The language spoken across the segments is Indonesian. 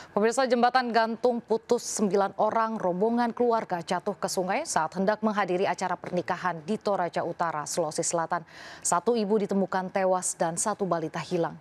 Pemirsa, jembatan gantung putus, 9 orang rombongan keluarga jatuh ke sungai saat hendak menghadiri acara pernikahan di Toraja Utara, Sulawesi Selatan. 1 ibu ditemukan tewas dan 1 balita hilang.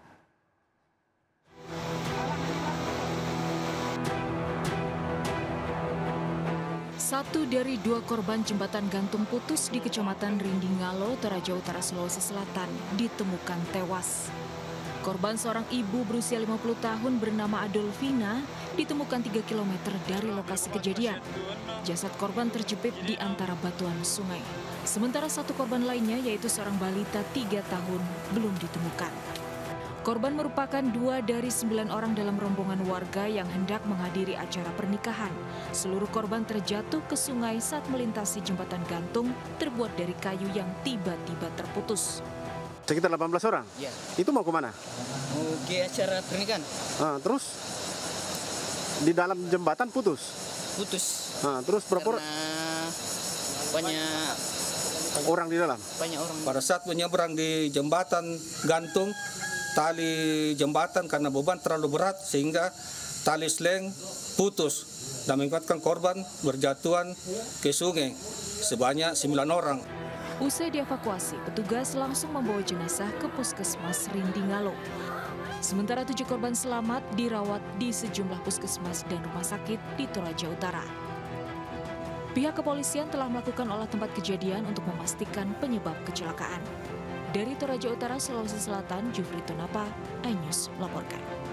Satu dari 2 korban jembatan gantung putus di Kecamatan Rindingalo, Toraja Utara, Sulawesi Selatan ditemukan tewas. Korban, seorang ibu berusia 50 tahun bernama Adolfina, ditemukan 3 km dari lokasi kejadian. Jasad korban terjepit di antara batuan sungai. Sementara 1 korban lainnya, yaitu seorang balita 3 tahun, belum ditemukan. Korban merupakan 2 dari 9 orang dalam rombongan warga yang hendak menghadiri acara pernikahan. Seluruh korban terjatuh ke sungai saat melintasi jembatan gantung terbuat dari kayu yang tiba-tiba terputus. Sekitar 18 orang? Iya. Itu mau kemana? Mau ke acara pernikahan. Terus di dalam jembatan putus? Putus. Terus berapa orang? Banyak Orang di dalam? Banyak orang. Pada saat menyeberang di jembatan gantung, tali jembatan karena beban terlalu berat sehingga tali sling putus dan mengakibatkan korban berjatuhan ke sungai sebanyak 9 orang. Usai dievakuasi, petugas langsung membawa jenazah ke Puskesmas Rindingalo. Sementara 7 korban selamat dirawat di sejumlah puskesmas dan rumah sakit di Toraja Utara. Pihak kepolisian telah melakukan olah tempat kejadian untuk memastikan penyebab kecelakaan. Dari Toraja Utara, Sulawesi Selatan, Jufri Tonapa, iNews melaporkan.